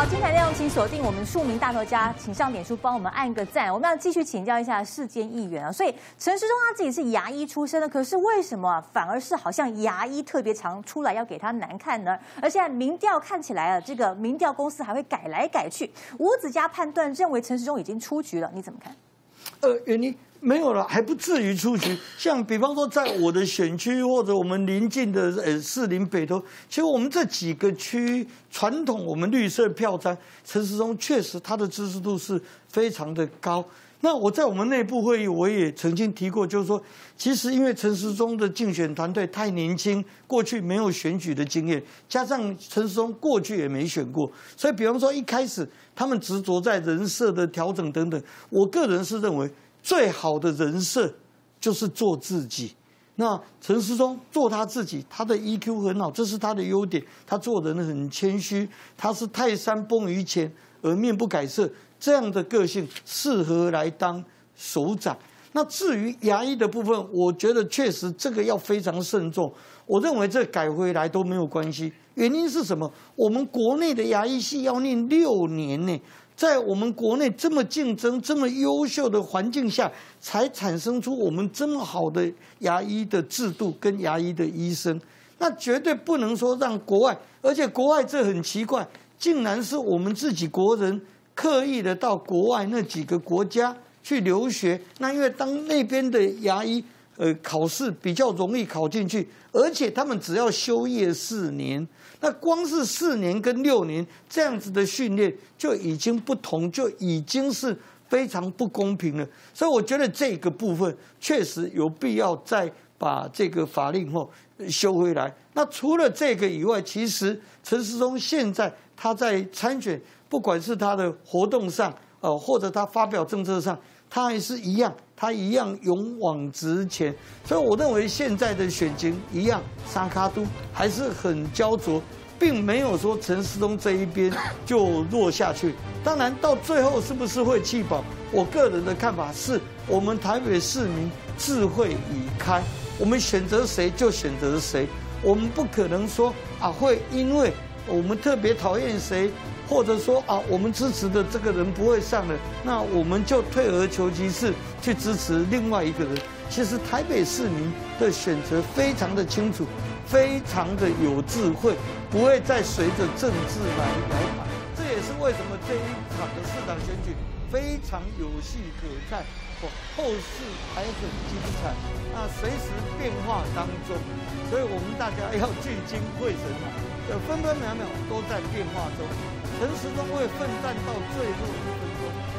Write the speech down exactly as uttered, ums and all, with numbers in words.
好，精彩内容请锁定我们庶民大头家，请上脸书帮我们按个赞。我们要继续请教一下世间议员啊。所以陈时中他自己是牙医出身的，可是为什么、啊、反而是好像牙医特别常出来要给他难看呢？而现在民调看起来啊，这个民调公司还会改来改去。吴子嘉判断认为陈时中已经出局了，你怎么看？ 呃，原因没有了，还不至于出局。像比方说，在我的选区或者我们邻近的呃士林北投，其实我们这几个区传统我们绿色票仓，陈时中确实他的支持度是非常的高。那我在我们内部会议，我也曾经提过，就是说，其实因为陈时中的竞选团队太年轻，过去没有选举的经验，加上陈时中过去也没选过，所以比方说一开始他们执着在人设的调整等等，我个人是认为最好的人设就是做自己。那陈时中做他自己，他的 E Q 很好，这是他的优点，他做人很谦虚，他是泰山崩于前而面不改色。这样的个性适合来当首长。那至于牙医的部分，我觉得确实这个要非常慎重。我认为这改回来都没有关系。原因是什么？我们国内的牙医系要念六年呢，在我们国内这么竞争、这么优秀的环境下，才产生出我们这么好的牙医的制度跟牙医的医生。那绝对不能说让国外，而且国外这很奇怪，竟然是我们自己国人刻意的到国外那几个国家去留学，那因为当那边的牙医呃考试比较容易考进去，而且他们只要修业四年，那光是四年跟六年这样子的训练就已经不同，就已经是非常不公平了。所以我觉得这个部分确实有必要再把这个法令后修回来。那除了这个以外，其实陈时中现在他在参选，不管是他的活动上，呃，或者他发表政策上，他还是一样，他一样勇往直前。所以我认为现在的选情一样，沙卡都还是很焦灼，并没有说陈时中这一边就弱下去。当然，到最后是不是会弃保？我个人的看法是，我们台北市民智慧已开，我们选择谁就选择谁，我们不可能说啊会因为我们特别讨厌谁，或者说啊，我们支持的这个人不会上了，那我们就退而求其次去支持另外一个人。其实台北市民的选择非常的清楚，非常的有智慧，不会再随着政治来摇摆。这也是为什么这一场的市长选举非常有戏可看，后市还很精彩，那随时变化当中，所以我们大家要聚精会神啊，分分秒秒都在变化中。陈时中会奋战到最后一分钟。